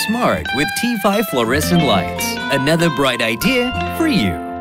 smart with T5 fluorescent lights. Another bright idea for you.